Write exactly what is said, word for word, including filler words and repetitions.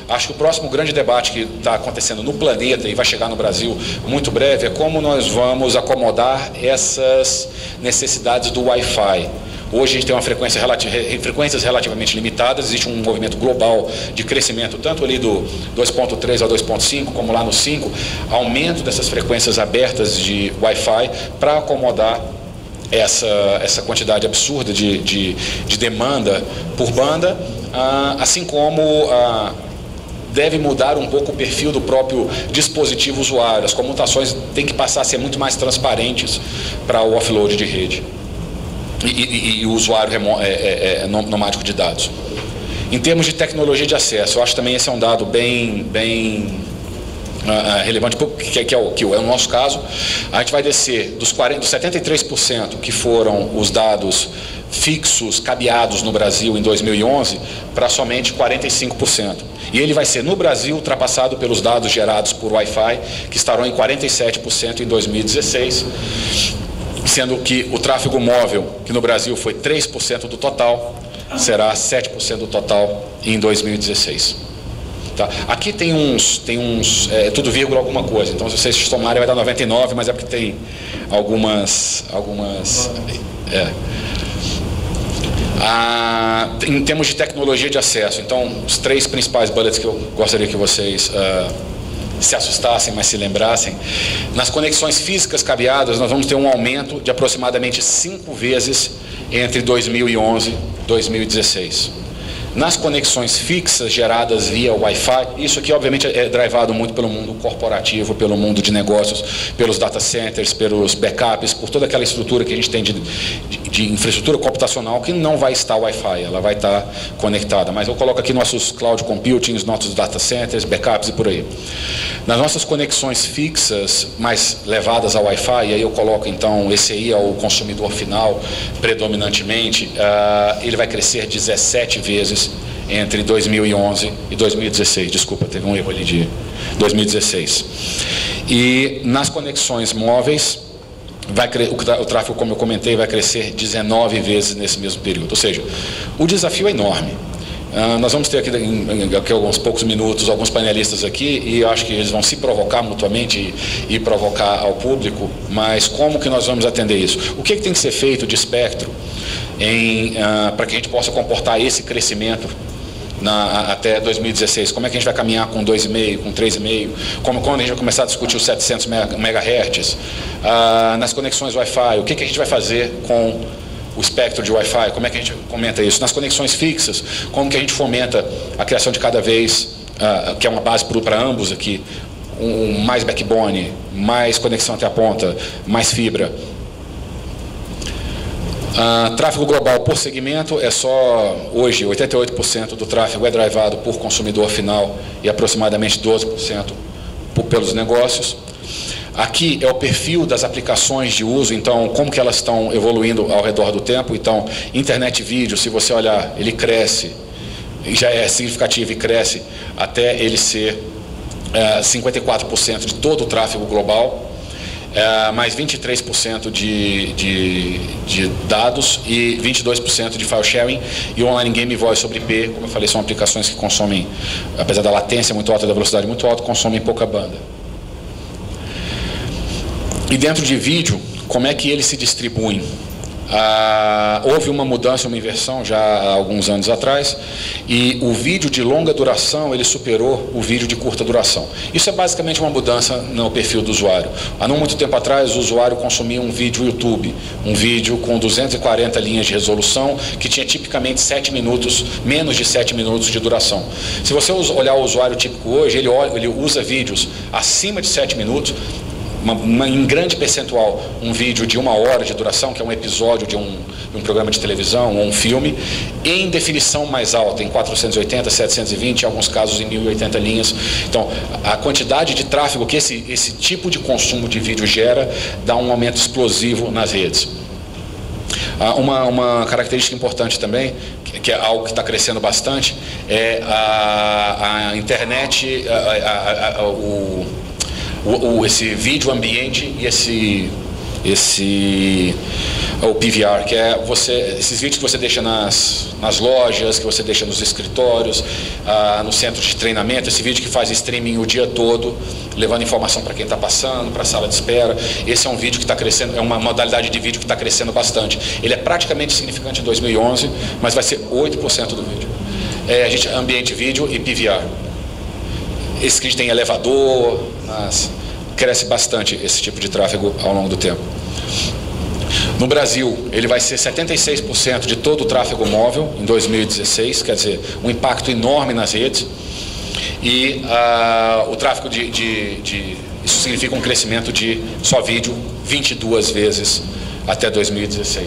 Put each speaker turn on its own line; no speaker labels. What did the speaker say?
Acho que o próximo grande debate que está acontecendo no planeta e vai chegar no Brasil muito breve é como nós vamos acomodar essas necessidades do Wi-Fi. Hoje a gente tem uma frequência relati frequências relativamente limitadas, existe um movimento global de crescimento, tanto ali do dois ponto três ao dois ponto cinco, como lá no cinco, aumento dessas frequências abertas de Wi-Fi para acomodar essa, essa quantidade absurda de, de, de demanda por banda, ah, assim como ah, deve mudar um pouco o perfil do próprio dispositivo usuário. As comutações têm que passar a ser muito mais transparentes para o offload de rede e, e, e o usuário é, é, é nomádico de dados. Em termos de tecnologia de acesso, eu acho também esse é um dado bem, bem uh, relevante, que, que, é o, que é o nosso caso. A gente vai descer dos, quarenta, dos setenta e três por cento que foram os dados fixos cabeados no Brasil em dois mil e onze para somente quarenta e cinco por cento. E ele vai ser, no Brasil, ultrapassado pelos dados gerados por Wi-Fi, que estarão em quarenta e sete por cento em dois mil e dezesseis, sendo que o tráfego móvel, que no Brasil foi três por cento do total, será sete por cento do total em dois mil e dezesseis. Tá? Aqui tem uns, tem uns é, tudo vírgula alguma coisa, então se vocês somarem vai dar noventa e nove, mas é porque tem algumas... algumas é. Ah, em termos de tecnologia de acesso, então, os três principais bullets que eu gostaria que vocês uh, se assustassem, mas se lembrassem. Nas conexões físicas cabeadas, nós vamos ter um aumento de aproximadamente cinco vezes entre dois mil e onze e dois mil e dezesseis. Nas conexões fixas geradas via Wi-Fi, isso aqui obviamente é drivado muito pelo mundo corporativo, pelo mundo de negócios, pelos data centers, pelos backups, por toda aquela estrutura que a gente tem de, de, de infraestrutura computacional que não vai estar Wi-Fi, ela vai estar conectada. Mas eu coloco aqui nossos cloud computing, nossos data centers, backups e por aí. Nas nossas conexões fixas, mais levadas ao Wi-Fi, e aí eu coloco então esse aí é o consumidor final, predominantemente, uh, ele vai crescer dezessete vezes entre dois mil e onze e dois mil e dezesseis, desculpa, teve um erro ali de dois mil e dezesseis. E nas conexões móveis, vai o tráfego, como eu comentei, vai crescer dezenove vezes nesse mesmo período. Ou seja, o desafio é enorme. Uh, nós vamos ter aqui, aqui alguns poucos minutos, alguns panelistas aqui, e eu acho que eles vão se provocar mutuamente e, e provocar ao público, mas como que nós vamos atender isso? O que, que tem que ser feito de espectro uh, para que a gente possa comportar esse crescimento Na, até dois mil e dezesseis, como é que a gente vai caminhar com dois vírgula cinco, com três vírgula cinco, como quando a gente vai começar a discutir os setecentos megahertz, ah, nas conexões Wi-Fi, o que, que a gente vai fazer com o espectro de Wi-Fi, como é que a gente comenta isso, nas conexões fixas, como que a gente fomenta a criação de cada vez, ah, que é uma base para ambos aqui, um, um, mais backbone, mais conexão até a ponta, mais fibra. Uh, tráfego global por segmento é só, hoje, oitenta e oito por cento do tráfego é drivado por consumidor final e aproximadamente doze por cento por, pelos negócios. Aqui é o perfil das aplicações de uso, então, como que elas estão evoluindo ao redor do tempo. Então, internet e vídeo, se você olhar, ele cresce, já é significativo e cresce até ele ser uh, cinquenta e quatro por cento de todo o tráfego global. É, mais vinte e três por cento de, de, de dados e vinte e dois por cento de file sharing, e o online game e voice sobre I P, como eu falei, são aplicações que consomem, apesar da latência muito alta e da velocidade muito alta, consomem pouca banda. E dentro de vídeo, como é que eles se distribuem? Ah, houve uma mudança, uma inversão já há alguns anos atrás, e o vídeo de longa duração ele superou o vídeo de curta duração. Isso é basicamente uma mudança no perfil do usuário. Há não muito tempo atrás o usuário consumia um vídeo YouTube, um vídeo com duzentas e quarenta linhas de resolução, que tinha tipicamente sete minutos, menos de sete minutos de duração. Se você olhar o usuário típico hoje, ele, olha, ele usa vídeos acima de sete minutos, Uma, uma, em grande percentual, um vídeo de uma hora de duração, que é um episódio de um, de um programa de televisão ou um filme, em definição mais alta, em quatrocentos e oitenta, setecentos e vinte, em alguns casos em mil e oitenta linhas. Então, a quantidade de tráfego que esse, esse tipo de consumo de vídeo gera dá um aumento explosivo nas redes. Uma, uma característica importante também, que é algo que está crescendo bastante, é a, a internet, a, a, a, o O, o, esse vídeo ambiente e esse esse o P V R, que é você, esses vídeos que você deixa nas, nas lojas, que você deixa nos escritórios, ah, no centro de treinamento, esse vídeo que faz streaming o dia todo, levando informação para quem está passando, para a sala de espera. Esse é um vídeo que está crescendo, é uma modalidade de vídeo que está crescendo bastante. Ele é praticamente significante em dois mil e onze, mas vai ser oito por cento do vídeo. É, a gente, ambiente vídeo e P V R. Esse que a gente tem elevador, mas cresce bastante esse tipo de tráfego ao longo do tempo. No Brasil, ele vai ser setenta e seis por cento de todo o tráfego móvel em dois mil e dezesseis, quer dizer, um impacto enorme nas redes. E uh, o tráfego de, de, de... Isso significa um crescimento de só vídeo vinte e duas vezes até dois mil e dezesseis.